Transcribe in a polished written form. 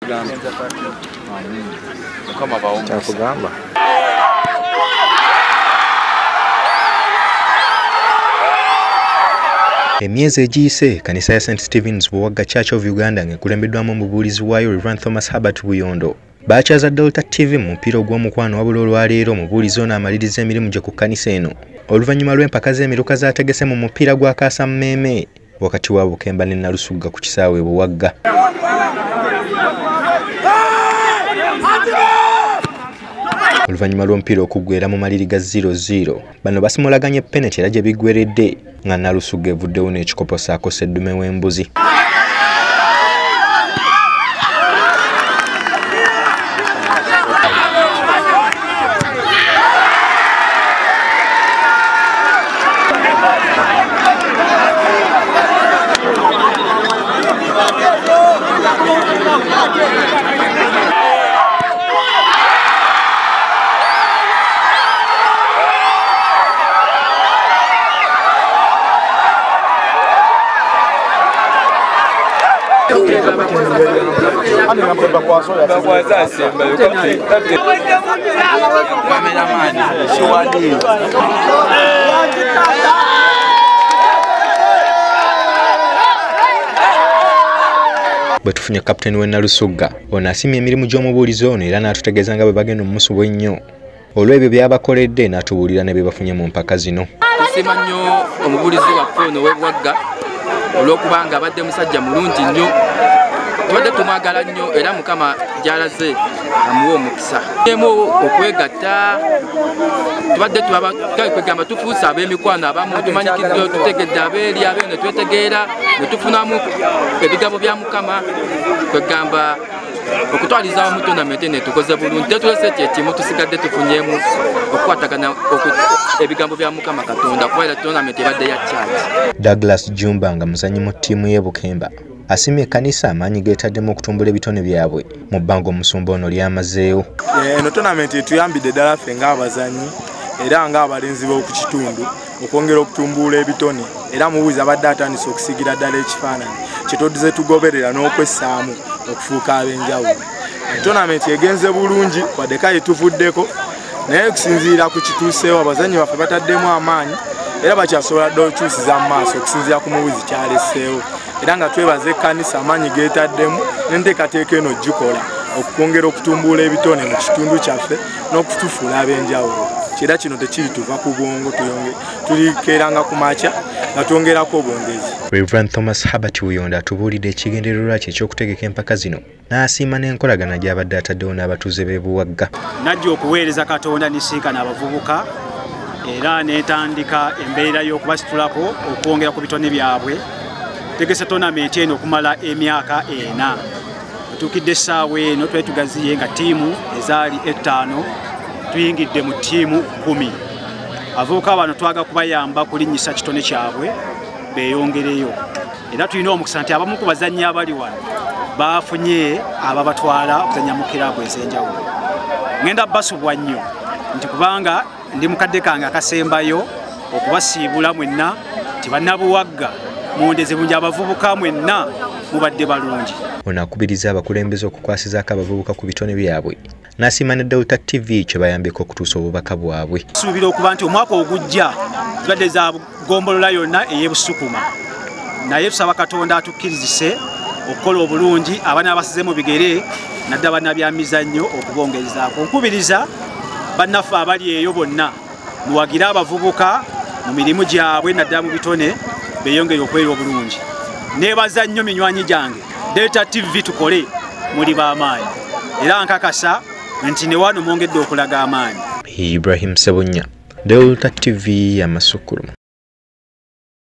Kyakugamba. Emyezi egiyise kanisa ya St. Stephen's Buwagga Church of Uganda ng'ekulembeddwamu omubuulizi waayo Reverend Thomas Herbert Buyondo baakyaza Delta TV mu mupiira ogw'omukwano wabula olwaleero omubuulizi ono amaliriza emirimu gye ku kkanisa eno oluvannyuma lw'empaka z'emiruka zaategese mu mupiira gwa Kaasammeeme wakati wa Bukemba ne Nalusugga ku kisaawe Buwagga. Oluvannyuma lw'omupiira okuggweera mu maliri ga 0-0 bano basimulaganye penalty era gye biggweredde nga Nalusugga evuddewo n'ekikopo saako Sseddume w'embuzi. Bwe tufunye kapiteni w'e Nalusugga ono asimye emirimu gy'omubuulizi ono era n'atutegeeza nga bwe bagenda omusubo ennyo olw'ebyo by'abakoledde n'atubuulira ne bye bafunye mu mpaka zino. Tusiima nnyo omubuulizi waffe ono w'e Buwagga olw'okubanga abadde musajja mulungi nnyo. Tubadde tumwagala nnyo era Mukama gy'alaze amuwa omukisa. Emu okwegatta tubadde kwegamba tufuuse ab'emikwano abamu tumanyikiddwa tutegedde abeeri abeeno ne twetegeera ne tufunamu ebigabo bya Mukama kwegamba okutwaliza awamu tonamenti ne tukoze bulungi tetulese kyetimu tusigadde tufunyeemu okukwatagana ebigambo bya Mukama Katonda kuba era tonamenti ebadde ya church. Douglas Jumba nga muzannyi mu ttiimu y'e Bukemba asimye ekkanisa amaanyi geetaddemu okutumbula ebitone byabwe mu bbanga omusumba ono lyamazeewo. Eno tonamenti etuyambidde ddala ffe ng'abazannyi era ng'abalenzi b'oku kitundu okwongera okutumbula ebitone era mubuuzi abadde atandise okusigira ddala ekifaananyi kye tuddize tugoberera n'okwessaamu okufuuka ab'enjawulo. Tonamenti egenze bulungi wadde kale tuvuddeko naye okusinziira ku kituuseewo abazannyi baffe bataddemu amaanyi era bakyasobola dde okyusiza mu maaso okusinziira ku mubuuzi kyaleseewo era nga twebaza ekkanisa amaanyi geetaddemu n'enteekateeka eno gikola okwongera okutumbula ebitone mu kitundu kyaffe n'okutufuula ab'enjawulo. Era kino tekiri tuva ku bwongo tulikeeranga ku makya nga twongerako obwongezi. Reverend Thomas Herbert Buyondo atubuulidde ekigendererwa kye eky'okutegeka empaka zino n'asiima n'enkolagana gy'abadde ataddewo n'abatuuze b'e Buwagga. Najja okuweereza Katonda n'isinkana abavubuka era n'etandika embeera y'okubasitulako okwongera ku bitone byabwe. Tegese tonamenti eno okumala emyaka 4. Tutukidde essaawa eno twali tugaziye nga ttiimu ezaali 5 tuyingidde mu ttiimu 10. Abavubuka bano twaga kubayamba kulinnyisa kitone kyabwe beeyongereyo. Era tulina omukisa nti abamu ku bazannyi abali wano bafunye ababatwala okuzannya mu kiraabu ez'enjawulo. Ngenda basubwa nnyo nti kubanga ndi mukadde kange akasembayo okubasiibula mwenna nti bannabuwagga muwondeze bungi abavubuka mwenna mubadde balungi. Ono akubiriza abakulembeze okukwasizaako abavubuka ku bitone byabwe n'asiima ne Delta TV kye bayambeko okutuusa obubaka bwabwe. Suubira okuba nti omwaka ogujja zibadde za gombolola yonna ey'Ebusukuma naye tusaba Katonda atukkirizise okukola obulungi abaana abasize mu bigere nadda bannabyamizannyo okubongerezaako. Nkubiriza bannaffe abali eyo bonna muwagire abavubuka mu mirimu gyabwe naddala mu bitone beeyongere okwera obulungi. Neebaza nnyo minywanyi gyange Delta TV tukole muli b'amaanyi era nkakasa nti ne wano mwongedde okulaga amaanyi. Ibrahim Sebunya, Delta TV ya Masukuru.